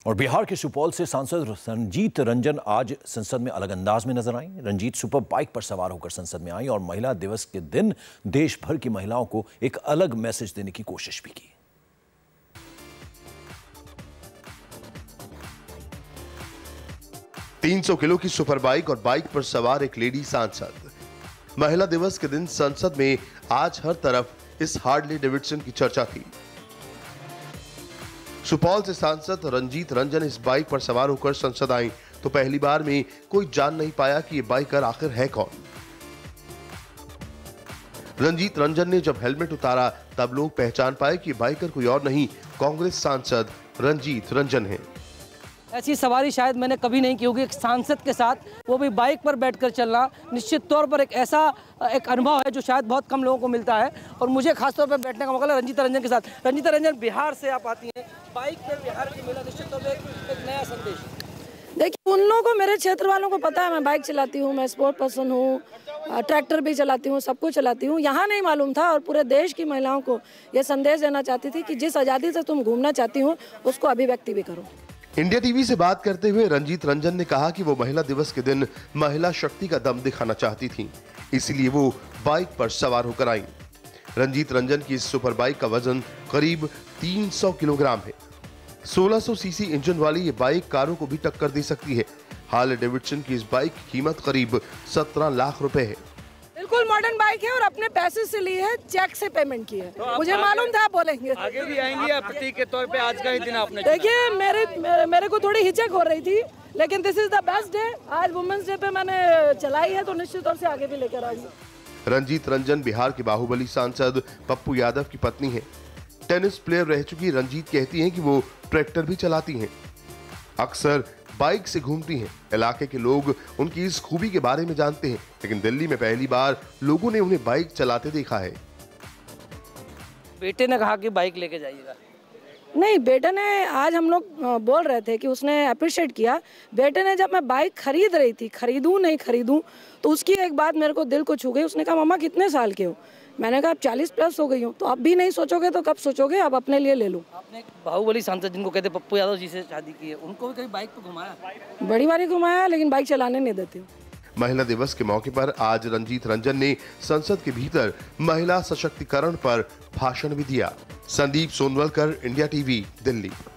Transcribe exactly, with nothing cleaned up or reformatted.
और बिहार के सुपौल से सांसद रंजीत रंजन आज संसद में अलग अंदाज में नजर आई। रंजीत सुपर बाइक पर सवार होकर संसद में आई और महिला दिवस के दिन देश भर की महिलाओं को एक अलग मैसेज देने की कोशिश भी की। तीन सौ किलो की सुपर बाइक और बाइक पर सवार एक लेडी सांसद। महिला दिवस के दिन संसद में आज हर तरफ इस हार्ले डेविडसन की चर्चा थी। सुपौल से सांसद रंजीत रंजन इस बाइक पर सवार होकर संसद आई तो पहली बार में कोई जान नहीं पाया कि ये बाइकर आखिर है कौन। रंजीत रंजन ने जब हेलमेट उतारा तब लोग पहचान पाए कि बाइकर कोई और नहीं, कांग्रेस सांसद रंजीत रंजन है। ऐसी सवारी शायद मैंने कभी नहीं की होगी। एक सांसद के साथ, वो भी बाइक पर बैठकर चलना, निश्चित तौर पर एक ऐसा एक अनुभव है जो शायद बहुत कम लोगों को मिलता है और मुझे खासतौर पर बैठने का मौका लगा रंजीत रंजन के साथ। रंजीत रंजन बिहार से आप आती हैं, बाइक पर बिहार की महिला, निश्चित तौर पर एक नया संदेश। देखिए, उन लोगों को, मेरे क्षेत्र वालों को पता है मैं बाइक चलाती हूँ, मैं स्पोर्ट पर्सन हूँ, ट्रैक्टर भी चलाती हूँ, सब कुछ चलाती हूँ। यहाँ नहीं मालूम था और पूरे देश की महिलाओं को ये संदेश देना चाहती थी कि जिस आज़ादी से तुम घूमना चाहती हो उसको अभिव्यक्ति भी करो। इंडिया टीवी से बात करते हुए रंजीत रंजन ने कहा कि वो महिला दिवस के दिन महिला शक्ति का दम दिखाना चाहती थी, इसलिए वो बाइक पर सवार होकर आई। रंजीत रंजन की इस सुपर बाइक का वजन करीब तीन सौ किलोग्राम है। सोलह सौ सीसी इंजन वाली ये बाइक कारों को भी टक्कर दे सकती है। हार्ले डेविडसन की इस बाइक की कीमत करीब सत्रह लाख रुपए है। बिल्कुल मॉडर्न बाइक है और अपने पैसे से ली है, चेक से पेमेंट की है। तो मुझे मालूम था आप बोलेंगे। आगे भी आएंगी या प्रतीक के तौर पे आज का ही दिन आपने? देखिए, मेरे मेरे को थोड़ी हिचक हो रही थी, लेकिन this is the best day. आज वुमेन्स डे पे मैंने चलाई है तो निश्चित तौर से आगे भी लेकर आऊंगी। रंजीत रंजन बिहार के बाहुबली सांसद पप्पू यादव की पत्नी है। टेनिस प्लेयर रह चुकी रंजीत कहती हैं कि वो ट्रैक्टर भी चलाती हैं, अक्सर बाइक से घूमती हैं। इलाके के लोग उनकी इस खूबी के बारे में जानते हैं, लेकिन दिल्ली में पहली बार लोगों ने उन्हें बाइक चलाते देखा है। बेटे ने कहा कि बाइक लेके जाइएगा। नहीं, बेटे ने, आज हम लोग बोल रहे थे कि उसने अप्रिशिएट किया। बेटे ने, जब मैं बाइक खरीद रही थी, खरीदूं नहीं खरीदूं, तो उसकी एक बात मेरे को दिल को छू गई। उसने कहा, मम्मा कितने साल के हो? मैंने कहा, अब चालीस प्लस हो गई हूँ। तो अब भी नहीं सोचोगे तो कब सोचोगे? अब अपने लिए ले लो। आपने बाहुबली सांसद जिनको कहते पप्पू यादव जी से शादी की है, उनको भी कभी बाइक पे घुमाया? बड़ी बारी घुमाया, लेकिन बाइक चलाने नहीं देती हूँ। महिला दिवस के मौके पर आज रंजीत रंजन ने संसद के भीतर महिला सशक्तिकरण पर भाषण भी दिया। Sandeep Sonawalkar, India TV, Delhi.